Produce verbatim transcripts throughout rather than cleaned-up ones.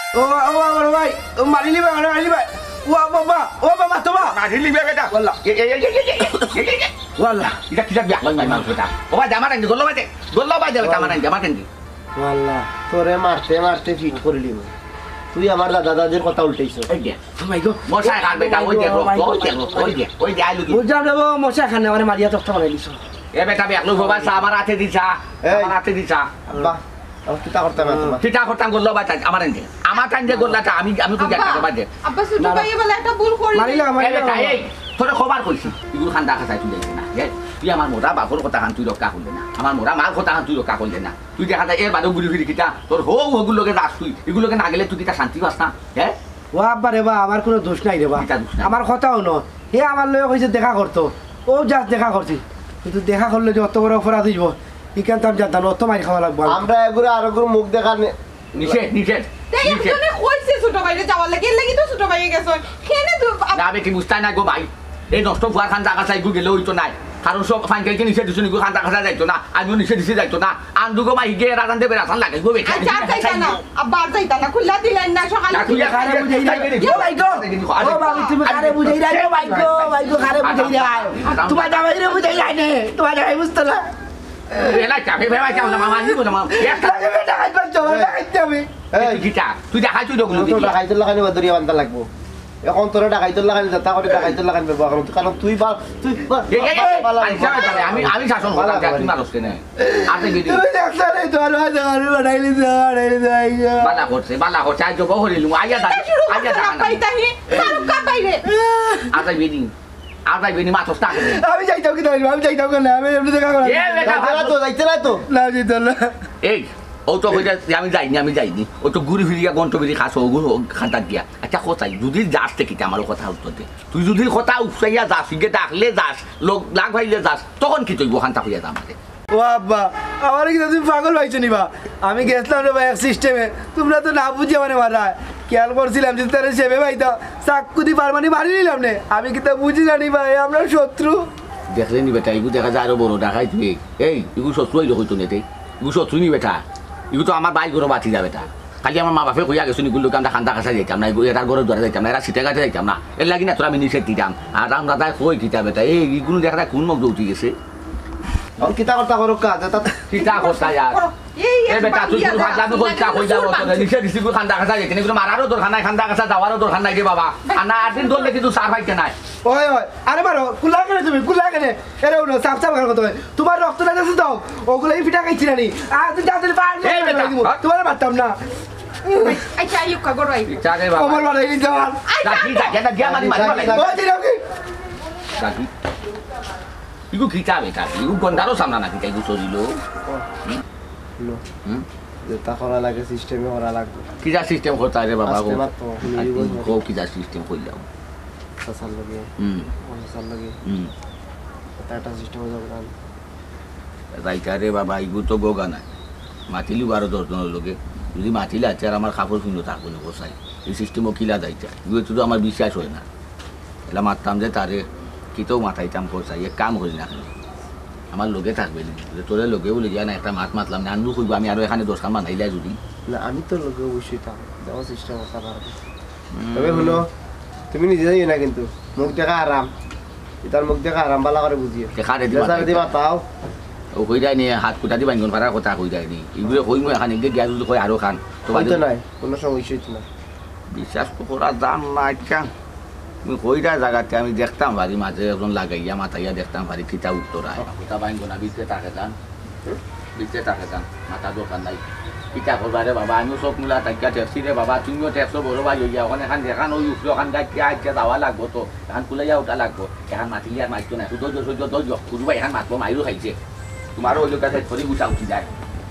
ও ও আমার ভাই মারি লিবে মারি লিবে ও বাবা ও বাবা তোমা মারি লিবে বেটা ওয়াল্লাহ এ এ এ ওয়াল্লাহ এটা কি যাক লাগলাই মাল বেটা ও ভাই জামা রাখি গোল্লা বাজে গোল্লা বাজে জামা রাখি জামা রাখি ওয়াল্লাহ তোরে মারতে মারতে ফিট করলি তুই আমার দাদা দাদাদের কথা উল্টাইছ এই যে ও মাই গড মশা খান বেটা ওই যে ওই যে ওই যে ওই যে আলু কি বুঝলাম রে মশা খানে মানে মারিয়া তক্তা বানাই দিছো এ বেটা বেকলু বাবা সা আমার হাতে দিছা আমার হাতে দিছা আব্বা আমি কিতা করতাম না তোমার কিটা করতাম গোল্লা বাজে আমার আনতে আমার টাইম যে গোল্লাটা আমি আমি তো জায়গা বাজে আব্বা ছোট ভাই বলে একটা ভুল করি মারিলা এ মারিলা বেটা এই তোরে খবর কইছি ইগুলো খান্দা খাসাই তুই যাইছ না তুই আমার মোটা বাপর কথা খান তুই রক্ষা করলে না আমার মোটা মাল কথা খান তুই রক্ষা করলে না তুই দেখা যায় এর বাদেও ঘুরি ফিরি কিটা তোর হো ওগুলোকে রাস তুই এগুলোকে না গেলে তুই কিটা শান্তি পাস না হ্যাঁ ও আব্বা রে বা আমার কোনো দোষ নাই রে বা কিটা দোষ নাই? আমার কথাও ন হে আমার লয়ে কইছে দেখা করতো ও জাস্ট দেখা করছি কিন্তু দেখা করলে যে অত বড় অপরাধ হইব ইখান তো আমি জানতাম অত মারি খাওয়া লাগবো আমরা এগুলো আর এগুলো মুখ দেখা নিষেধ নিষেধ তাই একজনে কইছে ছোট ভাইরে যাওয়ার লাগি এর লাগি তো ছোট ভাইয়ে গেছে কেনে তো না বেটি বুঝতাই না গো ভাই এই নষ্ট ফুয়ার খান্দা খাসাই গু গেলে হইতো নাই কারণ সব ফাইনকে নিষেধ দিছো নিগু খান্দা খাসা যাইতো না আমিও নিষেধ দিছে যাইতো না আন্দুগো মাই গিয়ে রাজান দেবে রাজান লাগে গো বেটি আচ্ছা যাইতা না আব্বা আর যাইতা না খুললা দিলেন না সকালে খারে বুঝাই রাই ও ভাই গো ও বাবু তুমি খারে বুঝাই রাই ও ভাই গো ভাই গো খারে বুঝাই রাই তোমার জামাই রে বুঝাই রাই নে তোমার জামাই বুঝতো না এলা চাপে ভেবা চাও না মামা নিবো না মামা একটা বেটা খাই পাচ্ছ বেটা খাইতে আমি এই কিটা তুই দেখাই তুই দগুলো তোর ডাকাইতর লাগানি বাদরিয়া বান্ধা লাগবো এখন তোর ডাকাইতর লাগানি যাতা করে ডাকাইতর লাগানি ব্যবহার করুন কারণ তুই বা তুই আমি আমি শাসন করলাম তুই মানুষ কেনে আতে গিয়ে তুমি দেখছ রে তোর ভাই আমি বানাইলি তো বানাইলি তো আই গো বালা করছে বালা করছে আজ জব হরিলু আইয়া দা আইয়া দা পাইতাহি সারুক কা বাইরে আতাই বেদিন আতাই বেনি মাছ স্টাক আমি যাইতাম কি তাই আমি যাইতাম না আমি এমনি দেখা করা এ বেটা যাইতে তো যাইতে না তো না যাইতাম না এই ও তো কইতা আমি যাইনি আমি যাইনি ও তো ঘুরি ফিরিয়া গন্ট বেরি খাস ও খাতা দিয়া আচ্ছা কোথায় যদি যাস থেকে কি আমার কথা উত্তর দে তুই যদি কথা উৎসাইয়া যাস ইগে ডাকলে যাস লোক লাগ ভাইলে যাস তখন কি তুই খান্তা হইয়া যা আমাদের ও আব্বা আমার কি তুমি পাগল পাইছো নিবা আমি গেছিলাম রে ভাই এক সিস্টেমে তোমরা তো না বুঝে মানে মারা খেয়াল করছিলাম যে তারা সেবে ভাইতা চাক্কু দি পারমানি মারি নিলাম নে আমি কি তা বুঝি জানি ভাই আমরা শত্রু দেখলে নি বেটা ইগু দেখা যায় আরো বড় ডাকাই তুই এই ইগু শত্রু হইলে হইতো নেতে ইগু শত্রু নি বেটা ইগু তো আমার বাইক ঘরে বাঁচি যা বেটা খালি আমার মা বাপে কইয়া গেছো নিগুলোকে আমরা খান্দা কাছা যাইতাম না এটার ঘরে ধরে যাইতাম না এরা সিটে কাছে যাইতাম না এর লাগি না তোরা আমি নিষেধ দিতাম আর আমরা দাদা কই কিতা বেটা এই ইগুলো দেখা যায় কোন মুখ দৌড়ি গেছে আর কিতা করতা করো কাজ তা কিতা কথা ইয়ার এই এ বেটা তুই শুধু ভাজলামি কইতা কই যাবো তোরা নিষেধ দিছি গো খান্দা কাছা যাইতে নিগুলো মারারও দরকার নাই খান্দা কাছা যাওয়ারও দরকার নাই রে বাবা আর না আট দিন ধরলে কিন্তু সার পাইতে নাই ওই ওই আরে মারো কুলা কেনে তুমি কুলা কেনে এরে উনো সাপ সাপ কর কত তোমার রক্ত না যাচ্ছে দাও ওগুলাই পিটা খাইছি না নি আর তুই যাতে পারলে এই বেটা, তোমার পারতাম না আচ্ছা ইউক কা গড়াই কিতা রে বাবা আমার বাড়াই যাওয়ার ডাকি ডাকি না দিয়া মারি মারি মারি ও দিরাও কি ডাকি ইগু কিতা বেটা ইগু গন্ডারও সামনা না কিতা ইগু চলিলো লো হুম যেটা করা লাগে সিস্টেমে করা লাগবে কিজা সিস্টেম করতে রে বাবা গো আস্তে মাত্র নিরিবল গো কিজা সিস্টেম কইলাম সাসাল লাগে হুম সাসাল লাগে হুম এটা একটা সিস্টেম হয়ে যাবে রাইতা রে বাবা ইগু তো গোগা নাই মাতিলি বারো দশজনের লোকে যদি মাতিলে আছে আর আমার কাপড় কিনো থাকবো না বসাই এই সিস্টেমও কিলা যাইতা ইগু তো আমার বিশ্বাস হয় না এলা মারতাম যে তারে কিতেও মাথাইতাম কোসাই এক কাম করি না খালি আমার লোকে থাকবে তোরে লোকে বলে যা না একটা মাত মাতলাম না আনু কইব আমি আরো এখানে দশখান মানাইলে যদি না আমি তো লোকে অবশ্যই থাকবো দেওয়ার সিস্টেম করতে পারবো তবে শুনো তুমি নিজে যাই না কিন্তু মুখ দেখা আরাম এটার মুখ দেখা আরাম বালা করে বুঝিয়ে দেখারে দিবা তাও ও কই যায়নি হাত কুটা দি বাঙ্গন পারার কথা কই যায়নি এগুলো কই মই এখানে গিয়ে গিয়া যদি কই আরো খান তো হয়তো নাই কোনো সমস্যা হইতো না বিশ্বাস তো করা দাম না আচ্ছা তুমি কইটা জায়গাতে আমি দেখতাম বাড়ি মাঝে একজন লাগাইয়া মাথাইয়া দেখতাম বাড়ি কিতা উত্তর আয় কুটা বাঙ্গন না বিচে তাকে যান বিচে তাকে যান মাথা দোকান নাই কিতা করবা রে বাবা আমিও সব মিলা তাকিয়া ট্যাক্সি রে বাবা তুমিও ট্যাক্সো বড় ভাই হইয়া ওখানে এখান দেখান ওই উঠলো ওখান গাইয়া আজকে যাওয়া লাগবো তো এখান কুলাইয়া উঠা লাগবো এখান মাতিলি আর মাইতো না শুধু সহ্য ধৈর্য কুরুবা এখান মাতবো মাইরও খাইছে তোমারও ওই লোকটা ধরে গুছা উঠি যায়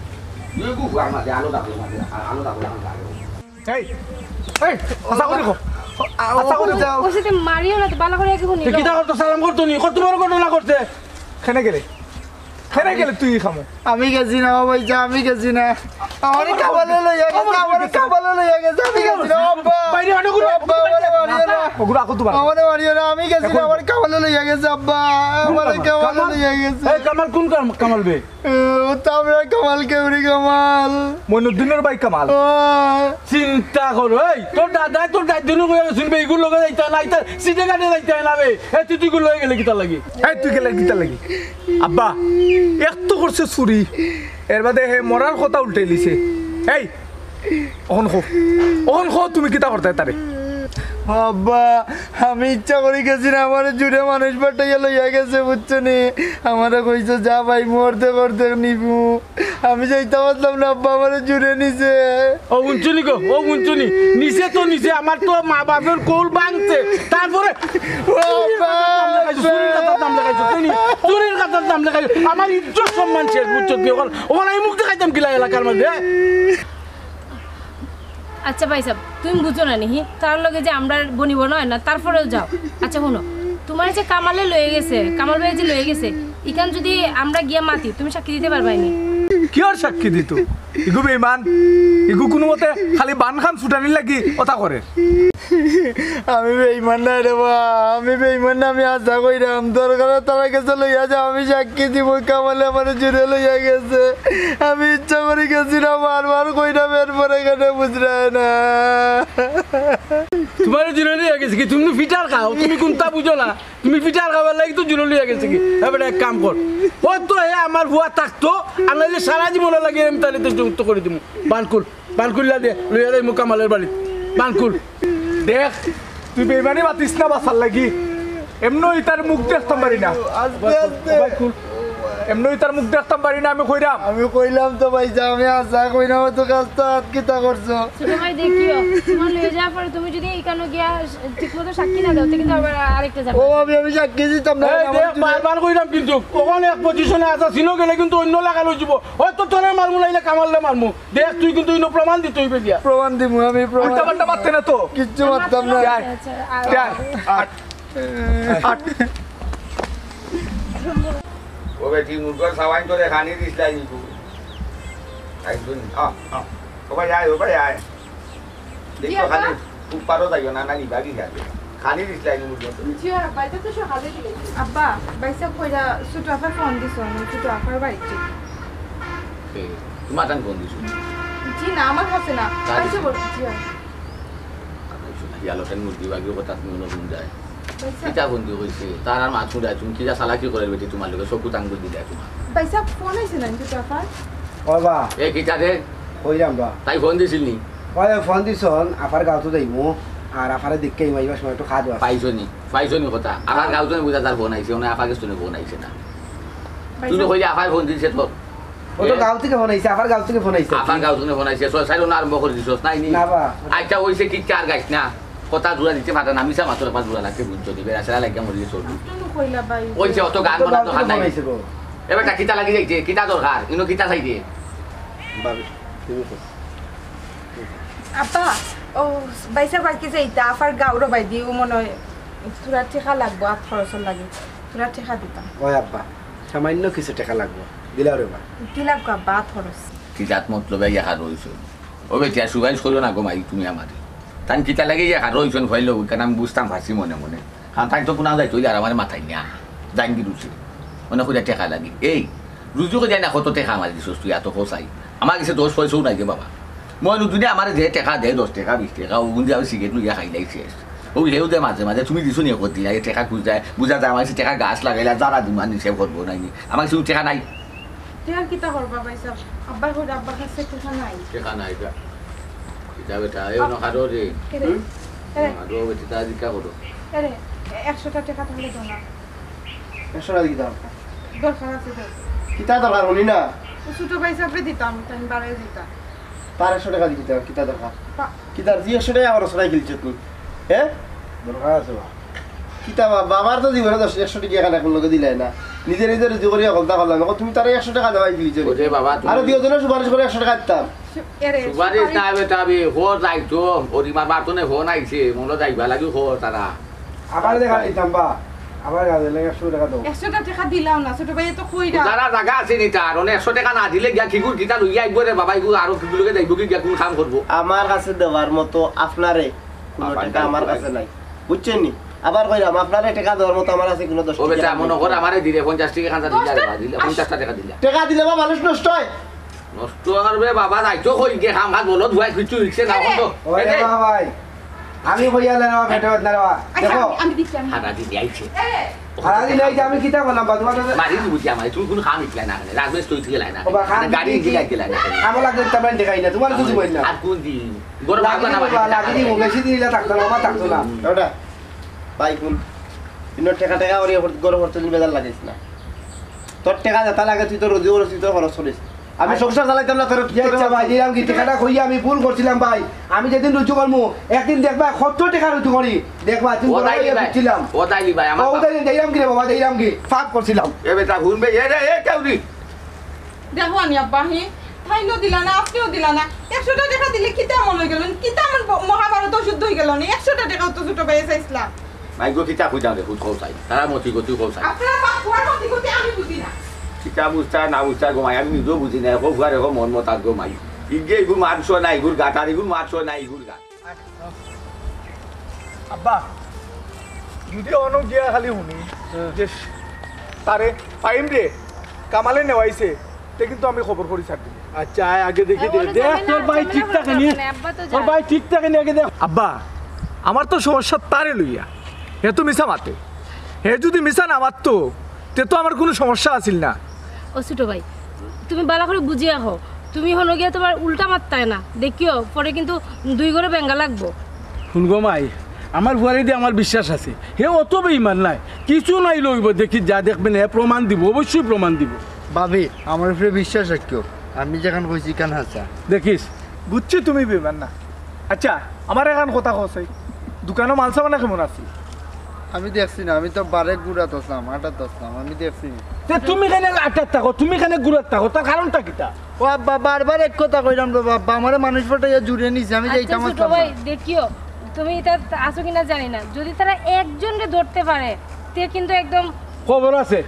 আলো ডাকলো আলো ডাকলো এই এই আশা করে কো আশা করে যাও ওসিতে মারিও না বালা করে কি শুনি কিটা করতে সালাম করতো নি কত বড় ঘটনা করতে কেনে গেলে হেরে গেলে তুই খামো আমি গেছি না ও ভাইজা আমি গেছি না আমার কাবালে লইয়া গেছে আমার কাবালে লইয়া গেছে আমি গেছি না আব্বা বাইরে আনো গুলো আব্বা আমারে মারিও না ওগুলো আকো তোমার আমারে মারিও না আমি গেছি না আমার কাবালে লইয়া গেছে আব্বা আমার কাবালে লইয়া গেছে এই কামাল কোন কাম- কামাল বে ও তো আমরা কামাল কেউরি কামাল মইনুদ্দিনের ভাই কামাল ও চিন্তা করো এই তোর দাদা তোর দাদিনু কইয়া শুনবে এগুলো লগে যাইতা না ইতা সিটে কাটে যাইতা না বে এই তুই তুই গুলো গেলে কিতা লাগি এই তুই গেলে কিতা লাগি আব্বা এক তো করছে চুরি এর বাদে হে মরার কথা উল্টে লিছে এই অহন খো অহন খো তুমি কিতা করতে তারে আব্বা আমি ইচ্ছা করে গেছি না আমার জুড়ে মানুষ পাঠাইয়া লইয়া গেছে বুঝছো নি আমারে কইছে যা ভাই মরতে মরতে নিবু আমি যাইতে পারলাম না আব্বা আমার জুড়ে নিছে ও উঞ্চুনি গো ও উঞ্চুনি নিচে তো নিচে আমার তো মা বাপের কোল ভাঙছে তারপরে ও আব্বা চুরির কথার দাম লাগাইছো তুই চুরির কথার দাম লাগাইছো আমার ইজ্জত সম্মান শেষ বুঝছো কি ওখানে ওখানে আমি মুখ দেখাইতাম কিলা এলাকার মধ্যে আচ্ছা ভাই সাহেব তুমি বুঝো না নিহি তার লগে যে আমরা বনিব নয় না তারপরেও যাও আচ্ছা শোনো তোমার যে কামালে লয়ে গেছে কামাল ভাই যে লয়ে গেছে ইখান যদি আমরা গিয়া মাতি তুমি সাক্ষী দিতে পারবাইনি কি আর সাক্ষী দিত ইগু বেমান ইগু কোনো মতে খালি বান খান ছুটানি লাগি কথা করে আমি বেইমান না রে বা আমি বেইমান না আমি আশা কইরাম দরকার তারা গেছে লইয়া যা আমি সাক্ষী দিব কামালে আমার জুড়ে লইয়া গেছে আমি ইচ্ছা করে গেছি না বারবার কইরাম এরপরে এখানে বুঝরা না তোমার জুরলি হয়ে গেছে কি তুমি ফিটার খাও তুমি কোনটা বুঝো না তুমি ফিটার খাবার লাগি তো জুরলি হয়ে গেছে কি এবারে এক কাম কর ও তো হে আমার বুয়া থাকতো আমি সারা জীবন লাগে আমি তাহলে তো যুক্ত করে দিব বানকুল বানকুল্লা দে লইয়া যাই মুকামালের বাড়ি বানকুল দেখ তুই বেমানি বাতিস না বাসার লাগি এমনই তার মুখ দেখতাম পারি না আস্তে আস্তে বানকুল এমনই তার মুখ দেখতাম পারি না আমি কইরাম আমি কইলাম তো ভাই যা আমি আশা কইরাম তো কাজটা আটকিতা করছো ছোট ভাই দেখিও তোমার লয়ে যাওয়ার পরে তুমি যদি এখানে গিয়া ঠিকমতো সাক্ষী না দাও তো কিন্তু আবার আরেকটা যাবে ও আমি আমি সাক্ষী দিতাম না এই আমার দেখ জুড়ে- বারবার কইরাম কিন্তু ওখানে এক পজিশনে আসা ছিল গেলে কিন্তু অন্য লাগা লই যাব হয়তো তোরে মারমু নাইলে কামাললে মারমু দেখ তুই কিন্তু ইনো প্রমাণ দিতে হইবে দিয়া প্রমাণ দিব আমি প্রমাণ উল্টা পাল্টা মারতে না তো কিচ্ছু মারতাম না আয়। আচ্ছা আর চার আট আট ও বেটি মুরগর সাবাইন তোরে খানি দিছলাই নিকু একদম আ আ ও ভাই আয় ও ভাই আয় দেখো খালি উপারো যাইও না না নিবাগি যাবে খানি দিছলাই নি মুরগর জি আব্বা এটা তো সকালে দিলে আব্বা বাইসা কইরা ছোট আফার ফোন দিছো আমি ছোট আফার বাড়িতে তোমার টান কোন দিছু জি না আমার কাছে না কার বাইসা দিছো? বল জি ইয়ালোটেন মুরগি বাগিও কথা তুমি নতুন যায় বাইসা কিতা বন্ধু হইছে তার আর মাছ মুড়া তুমি কিটা সালাকি করে বেটি তোমার লগে সবু টাঙ্গুল দিলা তোমার বাইসা ফোন আইছে না ছোট আফার ও বা এ কিটা রে কইরাম বা তাই ফোন দিছিল নি ওই ফোন দিছন আপার গাঁতো যাইমু আর আপারে দেখকে ইমাইবার সময় একটু খাওয়া দাওয়া পাইছনি পাইছনি কথা আবার গাউজনে বুঝা তার ফোন আইছে ওনা আপাকে শুনে ফোন আইছে না তুমি বাইসা কইলে আপার ফোন দিছে তো ও তো গাঁও থেকে ফোন আইছে আপার গাঁও থেকে ফোন আইছে আপার গাউজনে ফোন আইছে সয় সাইড না আরম্ভ করে দিছস নাই নি না বা আচ্ছা হইছে কি চার গাইছ না কথা জোড়া দিতে পারে না মিছা মাত্র পাঁচ জোড়া লাগতে বুঝছো দিবে আসলে লাগে মরিয়ে চলবি কেন কইলা বাই ওইছে অত গান তো বানা গাঁও তো থেকে নাই ফোন আইছে গো এবার কিতা লাগি যাইছে কিতা দরকার ইনো কিতা চাইছে বাবে তুমি কও আপা ও বাইসা বাকি যাইতা আফার গাউর বাই দিও মনে হয় তোরা ঠেকা লাগবো আর খরচর লাগে তোরা ঠেকা দিতাম ওই আব্বা সামান্য কিছু টাকা লাগবে দিলা রে বা কি লাগবো আব্বা আর খরচ কিতাত মতলবে ইয়া রইছো ও বেটিয়া সুগাইজ করো না গো মাই তুমি আমারে তান কিতা লাগে ইয়া রইছন ভইলো কেন আমি বুঝতাম ভাসি মনে মনে হ্যাঁ তাই তো কোনা যাইতো আর আমার মাথায় নিয়া জান কি রুচি মনে করে টেকা লাগি এই রুজুকে যাই না কত টেকা আমার দিছস তুই এত খোসাই আমার কাছে দশ পয়সাও নাই যে বাবা মই নতুনে আমার যে টেকা দে দশ টাকা বিশ টাকা ও গুঞ্জে আমি সিগারেট লইয়া খাই লাইছে ও হেউ দে মাঝে মাঝে তুমি দিছো নি কত দিলা এই টেকা খুঁজ যায় বুঝা যায় আমার টেকা গাছ লাগাইলা যারা দিমান নিচে করবো নাই আমার কাছে টেকা নাই টেকা কিতা করবা বাইসা আব্বার ঘর আব্বার কাছে টেকা নাই টেকা নাই এটা এটা বেটা এই নখারো রে এরে এরে আর ও বেটা দিকা করো এরে একশোটা টাকা তাহলে দাও না একশো টাকা দিতাম দরকার আছে তো কিতা দরকার উনি না ছোট বাইসাপে দিতাম তাই বাড়াই দিতাম তার একশো টাকা দিতে কিতা দরকার পা- কিতার জি একশো টাকা আমার সরাই খেলছে তুই হ্যাঁ দরকার আছে বা কিতা বাবার তো জীবনে দশ একশো টাকা এখানে এখন লোকে দিলাই না নিজে নিজে রুজি করিয়া গলতা করলাম এখন তুমি তার একশো টাকা দেওয়াই দিলিছে ওরে বাবা তুমি- আরো দুজনে সুপারিশ করে একশো টাকা দিতাম এরে সুপারিশ না বেটা আমি হো যাইতো ওরি মার বাতনে ফোন আইছে মনে যাইবা লাগি হো তারা আবার দেখা দিতাম বা আমার গাজে লাগে একশো টাকা দাও একশোটা টাকা দিলাম না ছোট ভাই তো কইরা যারা জায়গা আছে নি তার অনেক একশো টাকা না দিলে গিয়া খিগুর কিতা লইয়া আইব রে বাবা ইগু আরো খিগুলোকে যাইব কি গিয়া কোন কাম করবো আমার কাছে দেওয়ার মতো আপনারে কোনো আপনার টাকা আমার কাছে নাই বুঝছেন নি আবার কইরাম আপনারে টাকা দেওয়ার মতো আমার কাছে কোনো দশ ও বেটা টাকা মনে নাই। করে আমারে দিলে পঞ্চাশ টাকা খান্তা দিলা রে বাবা, দিলে পঞ্চাশ টাকা দিলা টাকা দিলে বা মানুষ নষ্ট হয় নষ্ট করবে বাবা যাইতো কই গিয়ে খাম খাত বলো ধুয়াই কিছু রিক্সে না তো ওরে বাবা ভাই আমি কইয়া লেনা ফেটে না রে আচ্ছা, দেখো আমি- আমি দিচ্ছি আমি হারা দিদি আইছে সারা দিন এই যে আমি কিতা করলাম বা তোমার কাছে মারি বুঝি আমার তুমি কোন খাম ইতলাই না রাজবেশ তুই থেকে লাই না ও বা খাম গাড়ি দিলা গেলা না আমার লাগতে তেমন দেখাই না তোমার কিছু বল না আর কোন দি গরম লাগি লাগবে না লাগি দিব বেশি দিন থাকতো না আমার থাকতো না ওটা ভাই কোন ইনো টাকা টাকা ওরে গরম করতে দিন বেজার লাগাইছ না তোর টাকা যেটা লাগে তুই তো রোজি ওর তুই তো খরচ করিস আমি সংসার চালাইতাম না তোর যে ইচ্ছা ভাই দিলাম কি টাকাটা কইয়া আমি ভুল করছিলাম ভাই আমি যেদিন রুজু করবো একদিন দেখবা কত টাকা রুজু করি দেখবা তুমি ও দাইলি ভাই ছিলাম ও দাইলি ভাই আমার ও দিন দিলাম কি রে বাবা দিলাম কি ফাপ করছিলাম এ বেটা ঘুরবে এ রে এ কেউরি দেখো আনি আব্বা হি তাইনো দিলা না আপনিও দিলা না একশোটা টাকা দিলে কিতা মন হয়ে গেল কিতা আমার মহাভারত শুদ্ধ হয়ে গেল না একশোটা টাকা তো ছোট ভাই চাইছিলাম মাই গো কিতা কই যাবে খুদ কৌসাই তারা মতি গতি কৌসাই আপনারা বাকুয়ার মধ্যে করতে আমি বুঝি না কিতা বুঝতা না বুঝতা গো মাই আমি নিজেও বুঝি না কো ফুয়ারে কো মন মতাত গো মাই ইগে ইগুর মারছো না ইগুর গাটার ইগুর মারছো না ইগুর গাট আব্বা যদি অন গিয়া খালি শুনি যে তারে পাইম রে কামালে নেওয়াইছে তে কিন্তু আমি খবর করি ছাড় দিই আচ্ছা আয় আগে দেখি দে দেখ তোর ভাই ঠিক থাকে নি তোর ভাই ঠিক থাকে নি আগে দেখ আব্বা আমার তো সমস্যা তারে লইয়া হে তো মিশা মাতে হে যদি মিশা না মারতো তে তো আমার কোনো সমস্যা আছিল না ও ছোট ভাই তুমি বালা করে বুঝিয়া হো তুমি হনো গিয়া তোমার উল্টা মাত্তায় না দেখিও পরে কিন্তু দুই ঘরে বেঙ্গা লাগবো শুনগো মাই আমার ভুয়ারি দিয়ে আমার বিশ্বাস আছে হে অত বেইমান নাই কিছু নাই লইব দেখি যা দেখবেন হে প্রমাণ দিব অবশ্যই প্রমাণ দিব ভাবি আমার উপরে বিশ্বাস রাখিও আমি যেখান কইছি কান হাসা দেখিস বুঝছি তুমি বেমান না আচ্ছা আমার এখন কথা কসাই দোকানে মাল সামানা কেমন আছে আমি দেখছি না আমি তো বারে গুড়াত আসলাম আটাত আসলাম আমি দেখছি না তে তুমি কেন আটাত থাকো তুমি কেন গুড়াত থাকো তার কারণটা কিটা ও আব্বা বারবার এক কথা কইলাম রে বাবা আমার মানুষ ফটাইয়া জুড়ে নিছে আমি আচ্ছা যাইতাম ছোট আসলাম ভাই দেখিও তুমি এটা আসো কিনা জানি না যদি তারা একজনকে ধরতে পারে তে কিন্তু একদম খবর আছে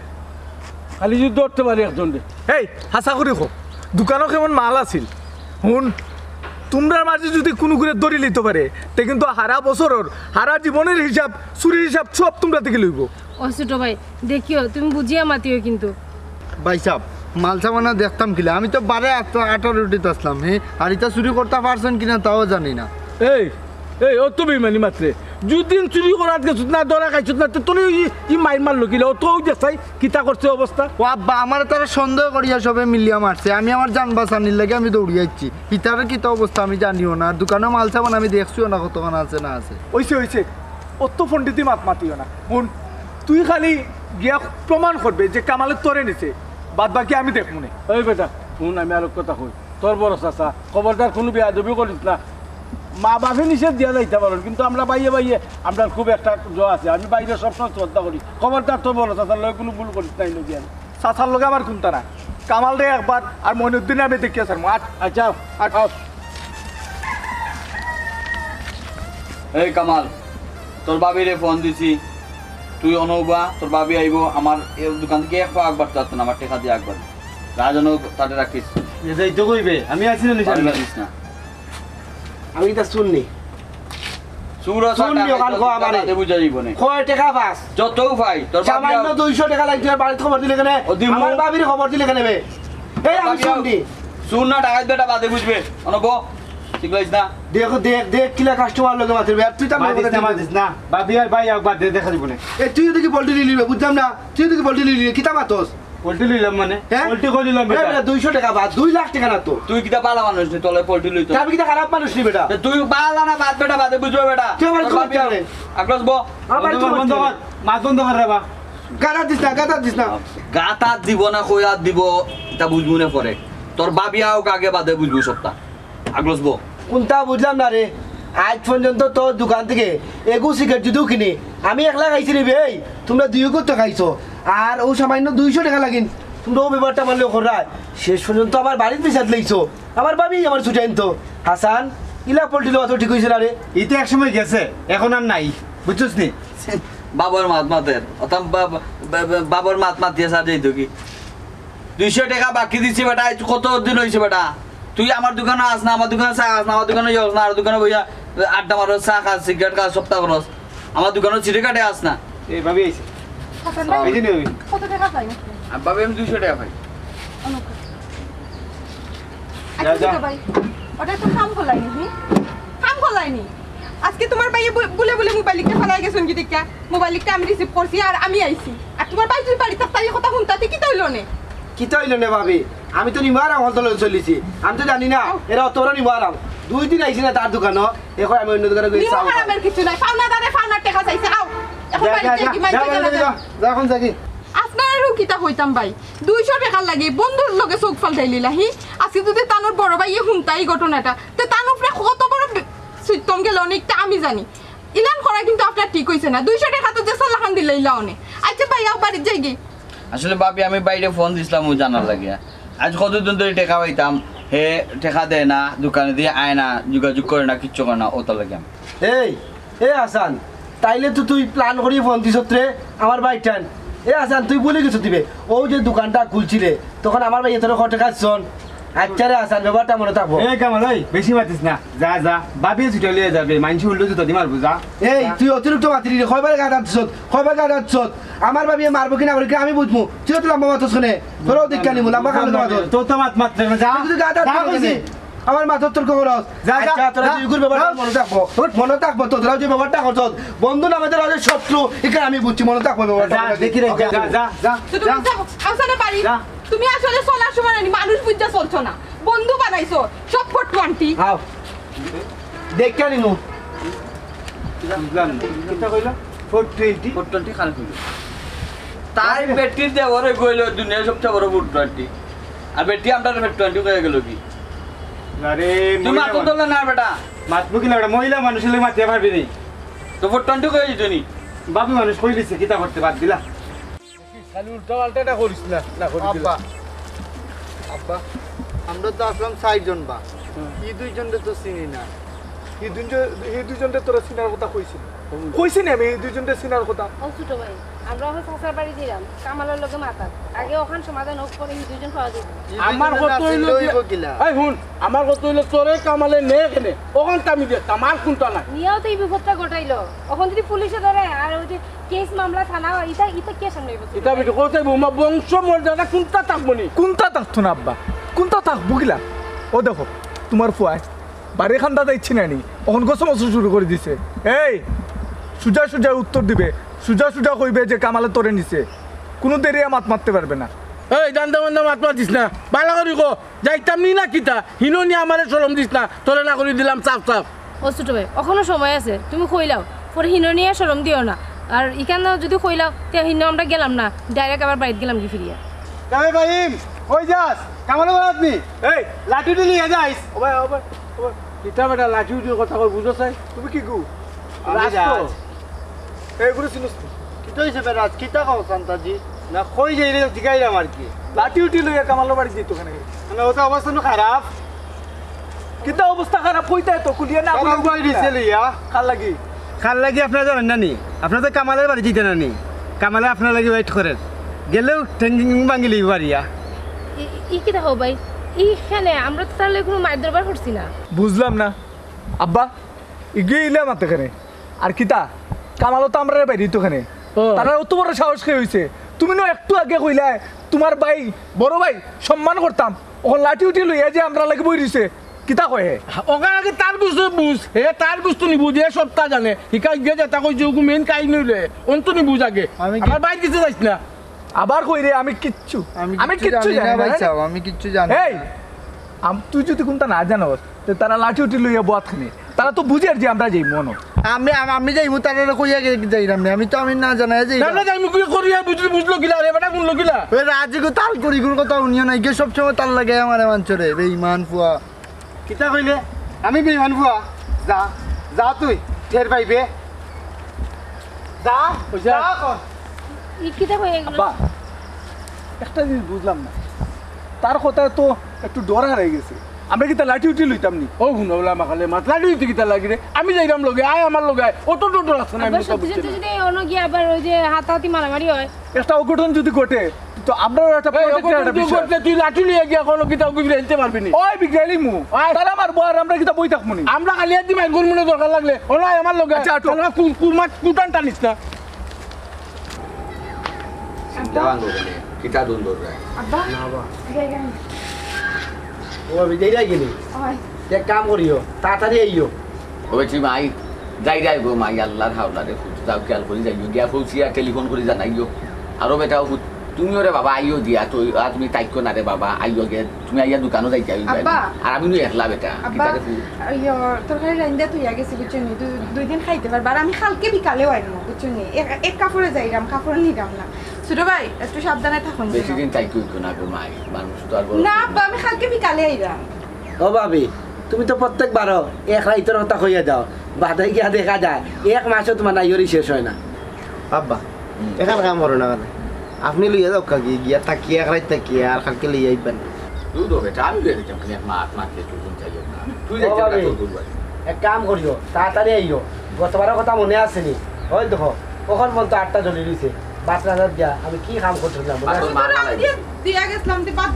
খালি যদি ধরতে পারি একজন এই হাসা করে খো দোকানও কেমন মাল আছিল শুন তোমরার মাঝে যদি কোনো করে দড়ি লিতে পারে তে কিন্তু হারা বছরের হারা জীবনের হিসাব চুরির হিসাব সব তোমরা থেকে লইব ও ছোট ভাই দেখিও তুমি বুঝিয়া মাতিও কিন্তু ভাই সাহ মাল সামানা দেখতাম কিলা আমি তো বারে আটার রুটিতে আসলাম হ্যাঁ আর এটা চুরি করতে পারছেন কিনা তাও জানি না এই এই ও তো বেইমানি মাত্রে যদিন চুরি করাত গেছত না দরা খাইছত না তোর ই মাইর মারলো কিলা ও তো দেখাই কিতা করছে অবস্থা ও আব্বা আমার তারা সন্দেহ করিয়া সবে মিলিয়া মারছে আমি আমার জান বাঁচানির লাগে আমি দৌড়িয়াচ্ছি ইতারের কিতা অবস্থা আমি জানিও না আর দোকানে মাল সামান আমি দেখছিও না কতক্ষণ আছে না আছে হইছে হইছে অত পণ্ডিতি মাত মাতিও না শুন তুই খালি গিয়া প্রমাণ করবে যে কামালের তরে নিছে বাদ বাকি আমি দেখবো না ওই বেটা শুন আমি আর কথা কই তোর বড় চাচা খবরদার কোনো বেয়াদবি করিস না মা বাপে নিষেধ দিয়া যাইতে পারো কিন্তু আমরা বাইয়ে বাইয়ে আমরা খুব একটা জ আছে আমি বাইরে সবসময় শ্রদ্ধা করি খবরদার তোর বড় চাচার লগে কোনো ভুল করিস নাই নদী আমি চাচার লগে আমার কোনটা না কামাল রে একবার আর মইনুদ্দিনে আমি দেখিয়া স্যার আট আচ্ছা আট এই কামাল তোর বাবিরে ফোন দিছি তুই অনুবা তোর বাবি আইব আমার এই দোকান থেকে এক পা একবার চাচ্ছ না আমার টেকা দিয়ে একবার রাজন তাদের রাখিস যাইতে কইবে আমি আছি না বাড়ি লাগিস না আমি তা শুননি সুর শুননি ওখান কো আমারে। বুঝা যাইব না কয় টাকা পাস যত ভাই তোর বাবি সামান্য দুইশো টাকা লাগছে বাড়িতে খবর দিলে কেন ও দিমু। আমার বাবির খবর দিলে কেন বে এই আমি শুননি শুন না টাকা বেটা বাদে বুঝবে অনুব ঠিক লাইস না দেখো দেখ দেখ কিলা কাস্টমার লোকে মাতির বে তুই তো আমার কথা দিস না বাদি আর ভাই একবার দে দেখা দিব না এ তুই যদি পোল্ট্রি নিলি বুঝলাম না তুই যদি পোল্ট্রি নিলি কিতা মাতস পোল্ট্রি লইলাম মানে হ্যাঁ? পোল্ট্রি কই দিলাম এ বেটা দুইশো টাকা বাদ দুই লাখ টাকা না তো তুই কিটা পালা মানুষ নি তোলে পোল্ট্রি লইতো আমি কিতা খারাপ মানুষ নি বেটা তুই পালা না বাদ বেটা বাদে বুঝবে বেটা তুই আমার তোর খবর বাবি দিলে। আকলস বো আমার তো বন্ধ কর মাছ বন্ধ কর রে বা গাদা দিস না গাদা দিস না গাতাত দিব না কয়াত দিব এটা বুঝবো না পরে তোর বাবি আও আগে বাদে বুঝবো সপ্তাহ আগলস বো কোনটা বুঝলাম না রে আজ পর্যন্ত তোর দোকান থেকে এগু সিগারেট যদিও কিনি আমি একলা খাইছি রে ভাই তোমরা দুই করতে খাইছো আর ও সামান্য দুইশো টাকা লাগিন তোমরা ও ব্যাপারটা মানলে করায় শেষ পর্যন্ত আমার বাড়ির পিছাত লাগছো আমার বাবি আমার ছুটে আনতো হাসান ইলা পোল্ট্রি লওয়া তো ঠিক হয়েছে না রে ইতে এক সময় গেছে এখন আর নাই বুঝছস নি বাবর মাত মাতের অতাম বাবর মাত মাতিয়ে সাজাই তো কি দুইশো টাকা বাকি দিচ্ছি বেটা এই কত দিন হয়েছে বেটা তুই আমার দোকানে আস না আমার দোকানে চা আস না আমার দোকানে যাস না আর দোকানে বইয়া আড্ডা মারো চা খাস সিগারেট খাস সপ্তাহ খরচ আমার দোকানে চিড়ে কাটে আস না এই ভাবি আইছে হাসান ভাই, এই যে নিবি কত টাকা পাই আর বাবে আমি দুইশো টাকা পাই যা, যা। ভাই ওটা তো কাম করলাইনি হি কাম করলাইনি আজকে তোমার ভাই বলে বলে মোবাইলটা ফেলাই গেছেন কি দেখা মোবাইলটা আমি রিসিভ করছি আর আমি আইছি আর তোমার ভাই তুই বাড়ি তাই কথা শুনতাতে কি তাইলো নে কি তো হইল না ভাবি আমি তো নিবার আমার তো চলিছি আমি তো জানি না এরা অত বড় নিবার দুই দিন আইছি না তার দোকানও এখন আমি অন্য দোকানে গেছি নিমো হারামের কিছু নাই পাওনা দারে পাওনার টাকা চাইছে আও এখন যা, বাড়ি যা, থেকে যা, মাইকে যা, গেলা যা, যা, যা, এখন যাকি আপনারও কিতা হইতাম ভাই দুইশো টাকা লাগে বন্ধুর লগে চোখ ফালতাই লিলাহি আজকে যদি তানোর বড় ভাই শুনতাই ঘটনাটা তো তানোর উপরে কত বড় সুইতম গেল অনেকটা আমি জানি ইলান করা কিন্তু আপনার ঠিক হইছে না দুইশো টাকা তো যে সালাখান দিলে ইলাওনে আচ্ছা ভাই আও বাড়ি যাই গে আসলে ভাবি আমি বাইরে ফোন দিছিলাম ও জানার লাগিয়া আজ কতদিন ধরে টাকা পাইতাম হে টাকা দেয় না দোকানে দিয়ে আয় না যোগাযোগ করে না কিচ্ছু করে না ওটা লাগে আমি এই এ হাসান তাইলে তো তুই প্ল্যান করি ফোন দিছ রে আমার বাইকটান এ হাসান তুই বলে কিছু দিবে ও যে দোকানটা খুলছিলে তখন আমার ভাই এত টাকা শোন আচ্ছা রে হাসান ব্যাপারটা মনে থাকবো এই কামাল ওই বেশি মাতিস না যা যা ভাবি ছুটে লিয়ে যাবে মাইনছি উল্টো জুতো দি মারবো যা এই তুই অতিরিক্ত মাতিলি রে কয়বার গাড়ি আনছ কয়বার গাড়ি আনছ আমার ভাবি মারবো কিনা মারবো কিনা আমি বুঝবো তুই তো লম্বা মাথা শুনে তোরও দীক্ষা নিমু লম্বা খালো মাথা তো তো মাত মাত না যা তুই গাড়ি যা আনছ কইছি। আমার মাথার তোর খবর যা, যা, তোরা যা। তুই গুর ব্যাপারটা মনে থাকবো মনে থাকবো তোরাও যে ব্যাপারটা করছ বন্ধু না আমাদের আজ শত্রু এখানে আমি বুঝছি মনে থাকবো ব্যাপারটা যা দেখি রে যা যা যা তো তুমি যাও আসলে বাড়ি যা। তুমি আসলে চলার সময় না মানুষ বুঝতে চলছো না বন্ধু বানাইছো সব ফোর টোয়েন্টি আও দেখে নিমু বুঝলাম না কিটা কইলো ফোর টোয়েন্টি ফোর টোয়েন্টি খারাপ হইল তাই বেটির যে ওরে গইল দুনিয়ার সবচেয়ে বড় ফোর টোয়েন্টি আর বেটি আমরা ফোর টোয়েন্টি হয়ে গেল কি আরে তুমি মাত্র তোলে না বেটা মাতবো কি না ওটা মহিলা মানুষের লাগে মাতিয়ে পারবি নি তো ফোর টোয়েন্টি হয়ে যেত নি বাবু মানুষ কই দিছে কিতা করতে বাদ দিলা খালি উল্টা পাল্টাটা করিস না না করি আব্বা আব্বা আমরা তো আসলাম ষাটজন বা এই দুইজনকে তো চিনি না এই দুজন এই দুজনটা তোরা চিনার কথা কইছিস কইছি না আমি এই দুজনটা চিনার কথা ও ছোট ভাই আমরা এখন চাচার বাড়ি দিলাম কামালের লগে মাতার আগে ওখান সমাধান হোক করে এই দুজন খাওয়া যাবে আমার কত হইল এই শুন আমার কত হইল তোরে কামালে নে কেনে ওখান আমি দে কামাল কোনটা না নিয়েও তো এই বিপদটা ঘটাইলো এখন যদি পুলিশে ধরে আর ওই যে কেস মামলা থানা ইটা ইটা কে সামনে এটা বিটো কইতে বুমা বংশ মর্যাদা কোনটা থাকবো নি কোনটা থাকতো না আব্বা কোনটা থাকবো গিলা ও দেখো তোমার ফুয়ায় বাড়ি খান্দা দিচ্ছি না নি এখন গোসম শুরু করে দিছে এই সুজা সুজা উত্তর দিবে সুজা সুজা কইবে যে কামালে তোরে নিছে কোনো দেরি মাত মারতে পারবে না এই দান্দা মান্দা মাত মাতিস না বালা করি কো যাইতাম নি না কিতা হিনোনি আমারে সরম দিস না তোরে না করে দিলাম চাপ চাপ ও ছোট ভাই এখনো সময় আছে তুমি কইলাও পরে হিনো নিয়ে সরম দিও না আর এখানে যদি কইলাও তে হিনো আমরা গেলাম না ডাইরেক্ট আবার বাড়িতে গেলাম কি ফিরিয়া যাবে ভাইম কই যাস কামালে বল আপনি এই লাঠি দিলি যাইস ওবে ওবে ওবে কিতা বেটা লাঠি উঠি কথা কই বুঝছ চাই তুমি কি গু আমি রাস্তো যাস। এইগুলো চিনিস না? কিতা হইছে বেরাজ কিতা কও শান্তাজি না কই যাই রে জিগাইলাম আর কি লাঠি উঠি লইয়া কামালো বাড়ি যেত ওখানে মানে ওটা অবস্থা তো খারাপ কিতা অবস্থা খারাপ কইতা তো কুলিয়া না খারাপ কই দিছে লিয়া খাল লাগি খাল লাগি আপনারা জানেন না নি আপনারা তো কামালের বাড়ি যেতে না নি কামালে আপনার লাগি ওয়েট করেন গেলেও ঠেঙ্গিং ভাঙিলি বাড়িয়া ই কি দেখো ভাই এইখানে আমরা তো তাহলে কোনো মায়ের দরবার করছি না বুঝলাম না আব্বা এগিয়ে ইলাম এখানে আর কিতা কামালো তো আমরা বাইরে তো ওখানে তারা অত বড় সাহস খেয়ে হয়েছে তুমি না একটু আগে কইলা তোমার ভাই বড় ভাই সম্মান করতাম ওখান লাঠি উঠি লইয়া যে আমরা লাগে বই দিছে কিতা কয় হে ওখানে আগে তার বুঝতে বুঝ হে তার বুঝতো নি বুঝে সপ্তাহ জানে হিকা গিয়ে যেটা কই যে মেন কাই নইলে অন্ত নি বুঝ আগে আমি কি- আমার বাইর কিছু যাইস না আবার কই রে আমি কিচ্ছু আমি কিচ্ছু জানি না ভাই সাহেব আমি কিচ্ছু জানি এই আম- তুই যদি কোনটা না জানোস তো তারা লাঠি উঠি লইয়া বাত খানে তারা তো বুঝে আর যে আমরা যাই মনো আমি আমি- আমি যাইমু তারা কইয়া যাইরাম না আমি তো আমি না জানাই যাই না না যাই মুখ করি বুঝলি বুঝলো কিলা রে বেটা কোন লগিলা ওই রাজিগো তাল করি গুর কথা উনিও নাই গে সব সময় তাল লাগে আমার মানচরে বেঈমান ফুয়া কিতা কইলে আমি বেমান বুয়া যা যা তুই ঠের পাইবে যা বুঝা? যা কর ই কি দেখো এগুলো বা একটা জিনিস বুঝলাম না তার কথা তো একটু ডর হারাই গেছে আমরা কি তা লাঠি উঠি লইতাম নি ও শুনো বলা মাখালে মাতলা দিতে কিতা লাগি রে আমি যাইরাম লগে আয় আমার লগে আয় অত টোটো রাস্তা না আমি আবার তো সত্যি সত্যি যদি অন্য গিয়ে আবার ওই যে হাতাহাতি মারামারি হয় একটা অঘটন যদি ঘটে তো আমরাও একটা protected একটা বিষয়। করতে তুই লাঠি লিয়ে গিয়া কোনো কিতা উগিরে আনতে পারবি নি ওই বিগড়াইলি মু তারা আমার বর আমরা কি তা বই থাকবো নি আমরা খালি একদিন মাইর গুন মনে দরকার লাগলে ওলা আমার লগে আচ্ছা, আটো। কুরমা কুটান টানিস না চিন্তা ভাঙো বলে কিতা দুন্দর রায় আব্বা জায়গা নেই। ও বিজয় যাই গেলি ওই এক কাম করিও তাড়াতাড়ি আইও ও বেটি মাই যাই যাই গো মাই আল্লাহর হাওলা রে ফুট দাও খেয়াল করি যাইও গিয়া ফুলছিয়া টেলিফোন করে জানাইও আরো বেটাও ফুট তুমি ওরে বাবা আইও দিয়া তো আর তুমি তাইকো না রে বাবা আইও গে তুমি আইয়া দোকানও যাই যাই আব্বা। আর আমি নু একলা বেটা আব্বা কিতা রে ফুট ইয়ো তরকারি রান্দা তুই আগে গেছি বুঝছো নি দুই- দুই দিন খাইতে পারবা আর আমি কালকে বিকালেও আইলাম বুঝছো নি এক- এক কাপড়ে যাইরাম কাপড় নিলাম না ছোট ভাই একটু সাবধানে থাকুন যেন। বেশি দিন তাইকো ইকো না গো মাই মানুষ তো আর বড় না আব্বা আমি কালকে বিকালে আইলাম ও ভাবি তুমি তো প্রত্যেকবারও এক রাইতের কথা কইয়া দাও বাদাই গিয়া দেখা যায় এক মাসও তোমার নাইয়রি শেষ হয় না আব্বা এখান কাম করো না কেন? আপনি লইয়া যাও কাকি গিয়া তাকিয়ে এক রাইত তাকিয়ে আর কালকে লইয়া আইবেন তুই তো বেটা আমি লইয়া দিতাম খালি মা মা কে তুই কোন চাইও না তুই যাই ও যা বাবা। তোর দুল ভাই এক কাম করিও তাড়াতাড়ি আইও গতবারের কথা মনে আসেনি ওই দেখো কখন পর্যন্ত আটটা জ্বলে দিছে বাস রাজার দিয়া আমি কি কাম করছিলাম মনে আছে? মার আমি দিয়ে দিয়া গেছিলাম যে বাদ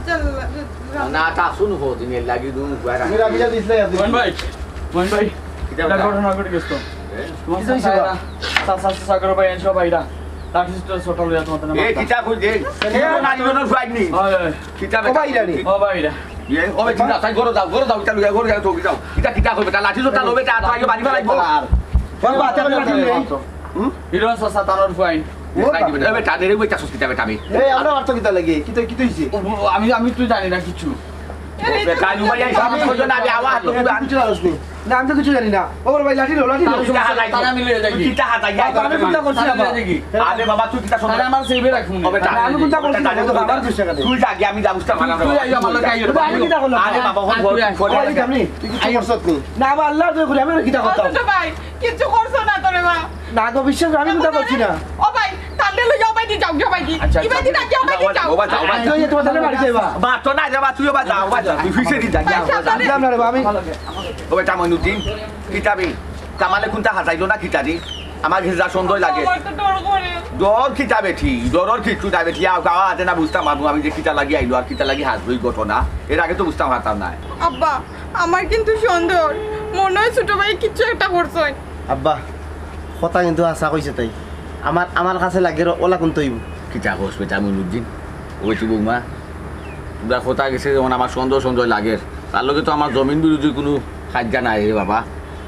না তা শুনু হো দিন লাগি দুন গুয়ারা তুমি রাবিজা দিছিলে আপনি মোহন ভাই মোহন ভাই কিতা এটা বেটা? ঘটনা ঘটে গেছে তো তোমার কিছু হইছে বা? সাসা সাগর ভাই এনশো ভাইরা লাঠি ছোট লইয়া তোমার না এ কিতা কই দে এ না ইনো ফাইট নি হয় হয় কিতা ও বেটা ভাইরা নি। ও ভাইরা এ ও বেটা না তাই গরো দাও গরো দাও কিতা লইয়া গরো দাও তো কিতা কিতা কিতা কই বেটা লাঠি জোতা লবে তা তো আইও বাড়ি ফেলাইবো কোন বাতে করে রাখি নেই হিরো সাসা তানোর ফাইন এ বেটা দেরে বইতা সুস কিতা বেটা আমি এই আমরা অর্থ কিতা লাগে কি তো কি তো হইছে আমি আমি তুই জানি না কিছু বেটা নু ভাই সব কইছো না আমি আওয়াজ তো আমি কিছু জানি না আমি তো কিছু জানি না ও ভাই লাঠি লো লাঠি লো কিতা হাতাই তারা আমি লইয়া যাই কিতা হাতাই আমি চিন্তা করছি না বাবা। আরে বাবা তুই কিতা শুন তারা আমার সেভে রাখুন ও বেটা আমি চিন্তা করছি না তো বাবার দুই টাকা দে তুই যা গিয়া আমি যা বুঝতা মানা তুই আইও আমার লগে আইও আমি কিতা করলাম আরে বাবা হন তুই আয়। ফোন ও ভাই আপনি তুই কিছু করছত নি না বাবা আল্লাহ তুই করে আমি কিতা করতাম ছোট ভাই কিছু করছো না তোরে মা না তো বিশ্বাস আমি কিতা করছি না ও ভাই তান্ডে লই যাও ভাই দি যাও যাও ভাই দি আচ্ছা ইবাই দি না যাও ভাই দি যাও ও বাবা যাও আজ হইয়া তোমার তাহলে বাড়ি যাইবা বা তো না যাবা তুইও বা যাও বা তুই ফিসে দি যা গিয়া আমি যাম না রে বাবা, আমি ও বেটা মইনুদ্দিন কিতাবি কামালে কোনটা হাতাইলো না কিতাদি আমার ঘের যা সুন্দর লাগে আমার তো ডর করে ডর কিতা বেঠি ডরর কিছু নাই বেঠি আও গাওয়া হাতে না বুঝতাম মারবো আমি যে কিতা লাগি আইলো আর কিতা লাগি হাসবই ঘটনা এর আগে তো বুঝতাম হাতাম না আব্বা আমার কিন্তু সুন্দর মনে হয় ছোট ভাই কিছু একটা করছো আব্বা কথা কিন্তু আশা কইছে তাই আমার আমার কাছে লাগে র ওলা কোন তৈব কিতা হোস বেটা মইনুদ্দিন ওই তো বৌমা তোমরা কথা গেছে যেমন আমার সুন্দর সুন্দর লাগে তার লগে তো আমার জমিন বিরোধী কোনো খাদ্যা নাই রে বাবা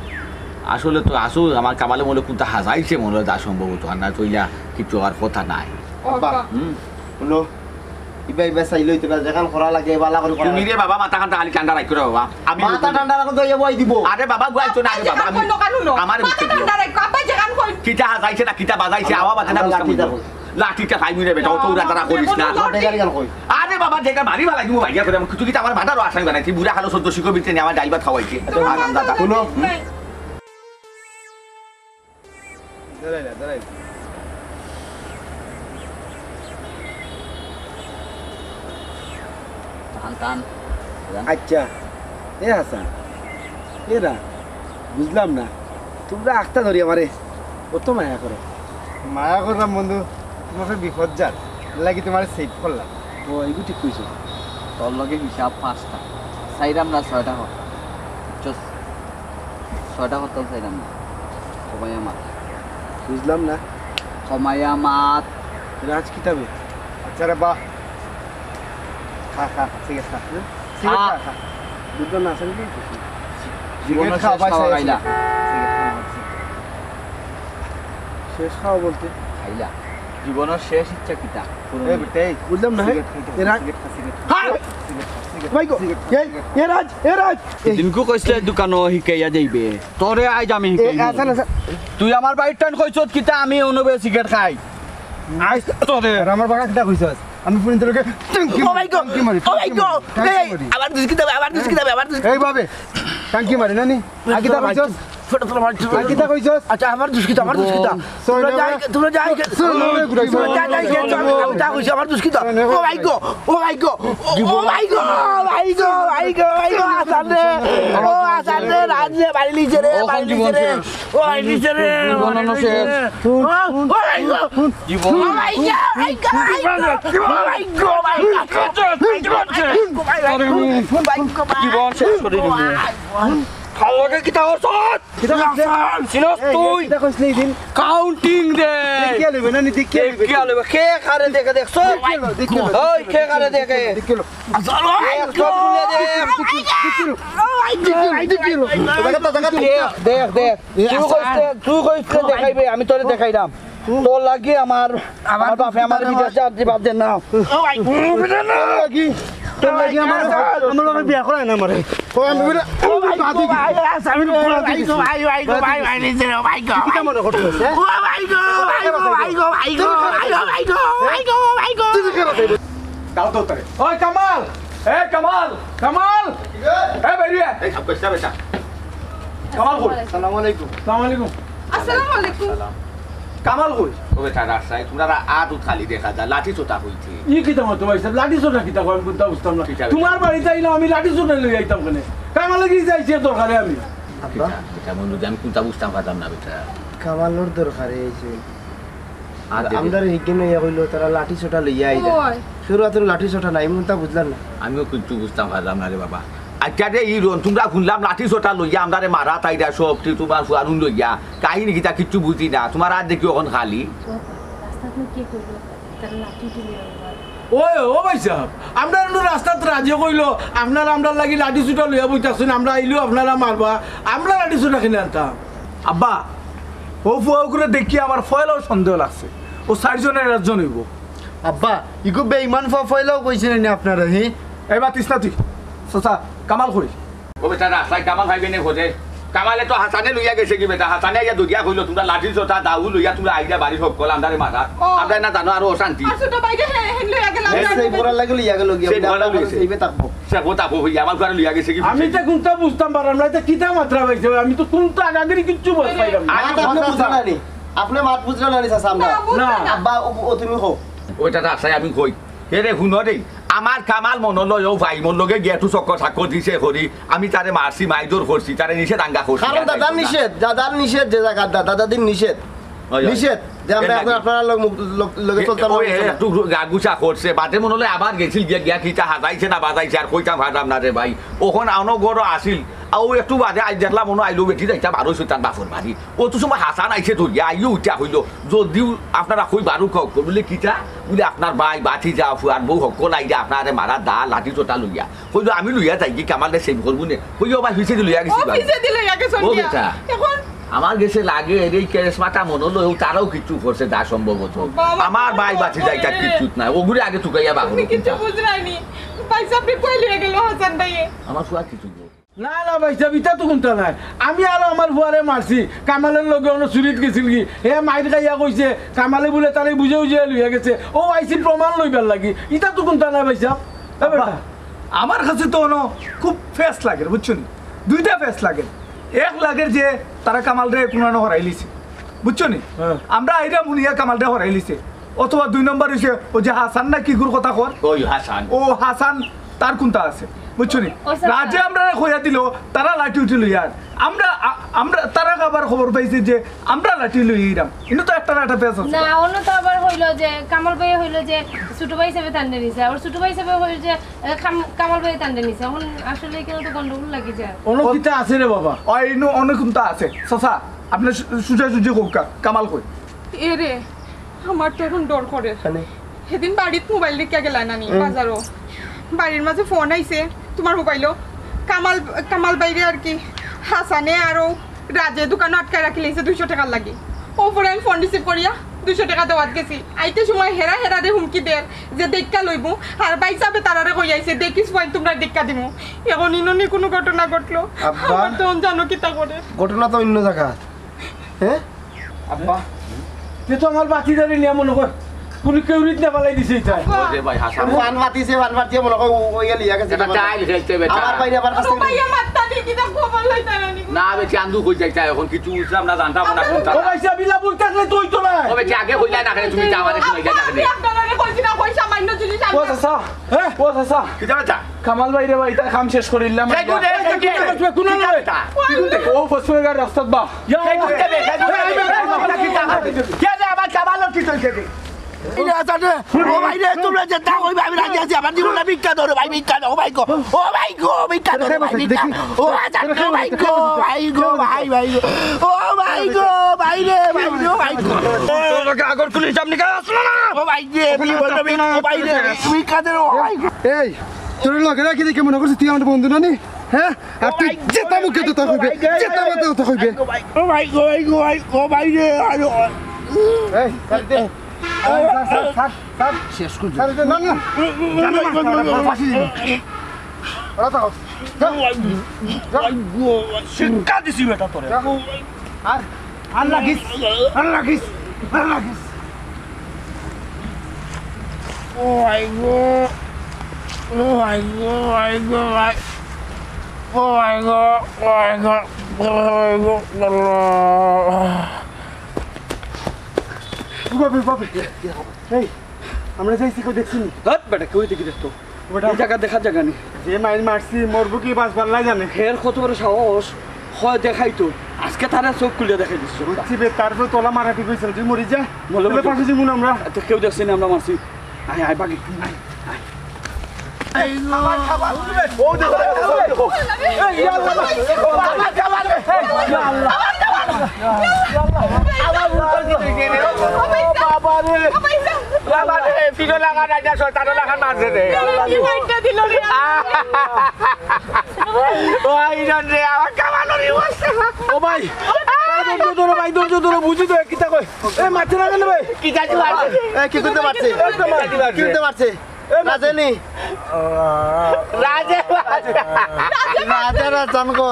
আসলে তো আসো আমার কামালে মনে কোনটা হাজাইছে মনে হয় তা সম্ভবত আর না তৈলা কিছু আর কথা নাই ও আব্বা হুম শুনো ইবা ইবা চাই লইতে পারে যেখান করা লাগে বালা করে তুমি রে বাবা মাথা কান্তা খালি ঠান্ডা রাখো রে বাবা আমি মাথা ঠান্ডা রাখো তো ইয়া বই দিব আরে বাবা গুয়াইছো না রে বাবা আমি আমার মাথা ঠান্ডা রাখো আব্বা যেখান কই কিটা হাজাইছে না কিটা বাজাইছে আওয়া বাজে না লাঠি বুঝতাম দাও। লাঠিটা খাইবি রে বেটা অত উড়া তারা করিস না মাঠে গাড়ি গান কই আরে বাবা যেটা মারি ভালাই দিব ভাইয়া করে কিছু কি আমার ভাটারও আসামি বানাইছি বুড়া খালো সদ্য শিখো বিতে আমার ডাইল ভাত খাওয়াইছে আরাম দাদা শুনো নাই। দাঁড়াই না দাঁড়াই টান টান আচ্ছা এ হাসান এরা বুঝলাম না তোমরা আখতা ধরি আমারে কত মায়া করো মায়া করলাম বন্ধু তোমাকে বিপদ যার লাগি তোমার সেভ করলাম ও এগুলো ঠিক কইছো তোর লগে হিসাব পাঁচটা চাইরাম না ছয়টা হত বুঝছস? ছয়টা হত চাইরাম না কমাইয়া মাত বুঝলাম না কমাইয়া মাত রাজ কিতাবে আচ্ছা রে বা খা খা সিগারেট খা সিগারেট খা খা বুঝলাম না আসলে জীবনের সিগারেট খাওয়া শেষ খাওয়া পাইছে খাইলা শেষ খাওয়া বলতে খাইলা জীবনের শেষ ইচ্ছা কিতা এই বেটে বুঝলাম না সিগারেট খাইতে এরা সিগারেট খা সিগারেট হ্যাঁ ভাই গো এই এ রাজ এ রাজ দিনকু কইছিলে দোকানো শিকাইয়া যাইবে তোরে আইজ আমি এ শিকাই আসান আসান তুই আমার বাড়ির টান কইছত কিতা আমি অনুবে সিগারেট খাই আইস তোরে আর আমার বাগা কিটা কইছস আমি পুনি তোকে টাঙ্কি ও মাই গড টাঙ্কি মারি ও মাই গড এই আবার দুষ্কি দাবে আবার দুষ্কি দাবে আবার দুষ্কি এই বাবে টাঙ্কি মারি নানি আকিটা কইছস ফটো ফটো মার আকিটা কইছস আচ্ছা আমার দুষ্কিতা আমার দুষ্কিতা তোমরা যাই তোমরা যাই তোমরা যাই যাই আমি তা কইছি আমার দুষ্কিতা oh my god oh my god oh my god my god my ভাই গো ভাই গো আসান রে ও আসান রে রাজলে বাড়ি লিছে রে বাড়ি লিছে রে ও বাড়ি লিছে রে জীবন শেষ ও ভাই গো জীবন ও ভাই গো ভাই গো ভাই গো ভাই গো জীবন শেষ করে দিবি খাওয়াকে কি তাও সত কিটা আসান সিনস তুই কিটা কইছলি দিন কাউন্টিং দে কি আলবে না নি দেখ কি কি আলবে খে খারে দেখে দেখ সব ওই খে খারে দেখে আসান সব তুলে দে দেখ দেখ তুই কইতে তুই কইতে দেখাইবে আমি তোরে দেখাইলাম তোর লাগি আমার আমার বাপে আমার বিদেশ যাত্রী বাদ দেন না ও ভাই লাগি তোর লাগি আমার আমার লগে বিয়া করায় না মরে ও আমি বলে ও ভাই গো ভাই আমি ভাই গো ভাই ভাই গো ভাই ভাই নিছে রে ভাই গো কি কামড় করতে ও ভাই গো ভাই গো ভাই গো ভাই গো ভাই গো ভাই গো ভাই গো ভাই গো তুই কি করতে কাল তো তারে ওই কামাল এ কামাল কামাল এ বেরিয়ে এই সব কইছা বেটা কামাল কই আসসালামু আলাইকুম আসসালামু আলাইকুম আসসালামু আলাইকুম কামাল কই ও বেটা রাস্তায় তোমরা আদ খালি দেখা যায় লাঠি চোটা হইছে ই কিতা মতো ভাইসাব লাঠি সোটা কিতা আমি বুঝতে বুঝতাম না তোমার বাড়িতে আইলাম আমি লাঠি সোটা লই আইতাম কেন কামালে কি যাইছে দরকারে আমি আব্বা এটা মনে আমি কোনটা বুঝতাম পারতাম না বেটা কামালোর দরকার হইছে আর আমরা হিগিন ইয়া কইলো তারা লাঠি ছোটা লইয়া আইলা ওই শুরুয়াতের লাঠি ছোটা নাই মন তা বুঝলাম না আমিও কিন্তু বুঝতাম পারলাম না রে বাবা আচ্ছা রে ই রন তোমরা শুনলাম লাঠি চোটা লইয়া আমরা রে মারা তাইরা সব তোমার ফুয়ানুন লইয়া কাহিনী কিতা কিচ্ছু বুঝি না তোমার আর দেখি ওখান খালি রাস্তাতে কি করবো তারা লাঠি তুলে ওই ও ভাইসাব আমরা একটু রাস্তাতে রাজি কইলো আপনারা আমরা লাগি লাঠি সোটা লইয়া বইতাছেন আমরা আইলো আপনারা মারবা আমরা লাঠি সোটা কিনে আনতাম আব্বা ও ফুয়া করে দেখি আমার ফয়লাও সন্দেহ লাগছে ও চারজনের একজন হইব আব্বা ইগো বেঈমান ফাফাইলাও কইছেন না আপনারা হি এই বাতিস না তুই সসা কামাল কই ও বেটা রাস্তায় কামাল ভাইবে নে খোঁজে কামালে তো হাসানে লইয়া গেছে কি বেটা হাসানে ইয়া দুগিয়া কইলো তোমরা লাঠি চোটা দাউ লইয়া তোমরা আইয়া বাড়ি সব কল আমরা রে মারা আমরা না জানো আর অশান্তি আর ছোট ভাইকে হেন লইয়া গেলাম সেই পুরা লাগি লইয়া গেল গিয়া সেই বড় লইছে। এইবে তাকবো সে কথা হইয়া আমার ঘরে লইয়া গেছে কি আমি তো কোনটা বুঝতাম পারলাম না এটা কিতা মাত্রা পাইছে আমি তো কোনটা আগাগিরি কিচ্ছু বুঝ পাইলাম না মাত আপনি বুঝলেন না নি আপনি মাত বুঝলেন না নি চাচা আমরা না আব্বা ও তুমি কও ওইটা রাস্তায় আমি কই হে রে শুনো দেই আমার কামাল মনলৈ ও ভাই মন লগে গেটু চক্কর চাক্কর দিছে করি আমি তারে মারছি মাইদর করছি তারে নিষেধ আঙ্গা করছি কারণ দাদার নিষেধ দাদার নিষেধ যে জায়গা দাদাদিন নিষেধ নিষেধ যে আমরা এখন আপনারা লোক লগে চলতাম ওই একটু গাগুছা করছে বাদে মনে হলে আবার গেছিল গিয়া গিয়া কিটা হাজাইছে না বাজাইছে আর কইতাম ভাবলাম না রে ভাই ওখন আনো গড় আসিল আর ও একটু বাদে আই দেখলাম মনে আইলো বেটি যাইতা বারো তার বাফর বাড়ি ও তো সময় হাসান আইছে ধরিয়া আইও উঠা হইল যদিও আপনারা কই বারু কক বলে কিটা বলে আপনার ভাই বাতি যা ফুয়ার বউ সকল আইয়া আপনারে মারা দা লাঠি চোটা লইয়া কইলো আমি লইয়া যাই কি কামালে সেভ করবো নে কইও ভাই হিসেবে লইয়া গেছি ভাই অফিসে দিলে আগে ও সন্ধ্যা বেটা এখন আমার গেছে লাগে এই কেরেসমাটা মনে হলো তারাও কিছু করছে যা সম্ভবত আমার ভাই বাঁচে যাই তার কিছু নাই ওগুলি আগে টুকাইয়া বাগর তুমি কিছু বুঝরাইনি পয়সা আপনি কই লিয়ে গেল হাসান ভাইয়ে আমার ফুয়া কিছু না না ভাইসাব ইটা তো কোনটা নাই আমি আর আমার বুয়ারে মারছি কামালের লগে অন্য চুরিত গেছিল কি হে মাইর খাইয়া কইছে কামালে বলে তারে বুঝে বুঝে লইয়া গেছে ও আইসি প্রমাণ লইবার লাগি ইটা তো কোনটা নাই ভাইসাব আব্বা, আমার কাছে তো ono খুব ফেস লাগে বুঝছেন দুইটা ফেস লাগে এক লাগে যে তারা কামাল রে পুরানো হরাই লিছে বুঝছো নি আমরা আইরা মুনিয়া কামাল রে হরাই লিছে অথবা দুই নম্বর হইছে ও যে হাসান না কি গুর কথা কর ওই হাসান ও হাসান তার কোনটা আছে বুঝছো নি ও স্যার। রাজে আমরা কইয়া দিল তারা লাঠি উঠি লইয়া আমরা আ- আমরা তারা আবার খবর পাইছি যে আমরা লাঠি লইয়াম কিন্তু তো একটা না একটা ফেস আছে না অন্য তো আবার হইলো যে কামাল ভাই হইলো যে ছোট ভাই হিসেবে তান্ডে নিছে আর ছোট ভাই হিসেবে হইলো যে এ, কাম- কামাল ভাই তান্ডে নিছে এখন আসলে কেন তো গন্ডগোল লাগি যায় অন্য কিতা আছে রে বাবা ওই নো অনেক কোনটা আছে সসা আপনি সুজা সুজি হোক কামাল কই এ রে আমার তো এখন ডর করে সেদিন বাড়িত মোবাইল রেখে গেলা নানি বাজারও বাড়ির মাঝে ফোন আইছে তোমার মোবাইলও কামাল কামাল বাইরে আর কি হাসানে আরও রাজে দোকানে আটকায় রাখি লাইছে দুইশো টাকার লাগে ওপরে আমি ফোন রিসিভ করিয়া দুইশো টাকা দেওয়াত গেছি আইতে সময় হেরা হেরা রে হুমকি দের যে দেখা লইব আর বাই যাবে তারারে কই আইছে দেখিস পয়েন্ট তোমরা দেখা দিমু এখন ইননি কোনো ঘটনা ঘটলো আব্বা। আমার তখন জানো কিতা করে ঘটনা তো অন্য জায়গা হ্যাঁ আব্বা তে তো আমার বাতি ধরে নিয়ে মনে কর কোনো কেউরিত না পালাই দিছে এটা ওরে ভাই হাসান ফান মাতিছে ফান মাতিয়ে মনে কই ওই লিয়া গেছে এটা টাইল খেলতে বেটা আমার বাইরে আবার কাছে রুবাইয়া মাত্তা দি কিতা খবর লইতা নানি না বে চান্দু কই যাইতা এখন কিছু বুঝলাম না জানতাম না কোনটা ও ভাইসাব ইলা বই থাকলে তুই তো না ওবে আগে হইলা না করে তুমি যাওয়ারে কই যাইতা না আপনারা কইছি না পয়সা মাইন্য যদি ও চাচা হ্যাঁ ও চাচা কিতা বাতা কামাল ভাই রে ভাই তা কাম শেষ করিলাম এই গুদে এই গুদে কোন নয় ও ফসফে গার রাস্তা বা এই গুদে এই গুদে কিতা কে দে আমার কামাল কি চলছে রে ও ভাই রে তোমরা যে তা কইবা আমি রাজি আছি আমার জীবনটা ভিক্ষা ধরো ভাই ভিক্ষা ও ভাই গো ও ভাই গো ভিক্ষা ধরো ভাই ভিক্ষা ও আচ্ছা ও ভাই গো ভাই গো ভাই ভাই গো ও ভাই গো ভাই রে ভাই গো ভাই গো আগর পুলিশ আপনি কা আসলো না ও ভাই রে কি বলতো ও ভাই রে ভিক্ষা ধরো ও ভাই গো এই তোর লোকে রাখি দেখে মনে করছিস তুই আমার বন্ধু না নি হ্যাঁ আর তুই যেটা মুখে তো তা কইবে যেটা মাথা তো কইবে ও ভাই গো ভাই গো ভাই ও ভাই রে আরে এই ছাড় দে ছাড় ছাড় ছাড় শেষ করে ছাড় দে না না ফাঁসি দিবি ওরা তো শিক্ষা দিছি বেটা তোরে আর আর লাগিস আর লাগিস আর লাগিস ও ভাই গো ও ভাই গো ভাই গো ভাই ও ভাই গো ভাই গো ভাই গো বাবা বাবা এই আমরা যাইছি কই দেখছিনি হট বেটা কই দেখি দেখতো এই জায়গা দেখা জায়গা নেই যে মাইল মারছি মরবো কি বাস পাল্লাই জানে ফের কত বড় সাহস হয় দেখাই তো আজকে তারা চোখ খুলে দেখাই দিচ্ছ বুঝছি বে তারপর তোলা মারাটি কইছিল তুই মরি যা বলে বলে পাশে যাবো না আমরা তো কেউ দেখছি না আমরা মারছি আয় আয় বাকি আয় ও ভাই ধৈর্য ধরো ভাই ধৈর্য ধরো বুঝি তো কিতা কই এ মারছে না কেন ভাই কি কাজ পারছে কি করতে পারছে কি করতে পারছে রাজেনি রাজে রাজে রাজন কর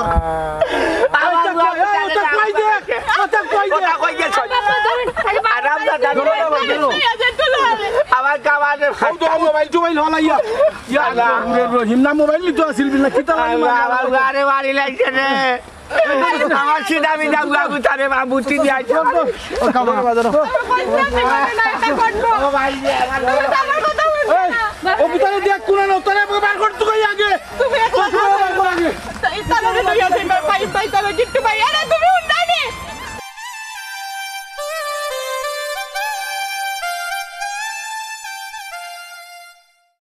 আমার কামালে মোবাইল টোবাইল হলা ইয়া হিমনা মোবাইল নিতে আসিল বিনা কিতা আমার গাড়ি বাড়ি লাগছে রে আমার সিধা মিধা গুয়া রে বাবুতি দিয়ে ও কামাল বাজানো ও ভাই ও ভিতরে দেখ কোন না তোরে বার করতে কই আগে তুমি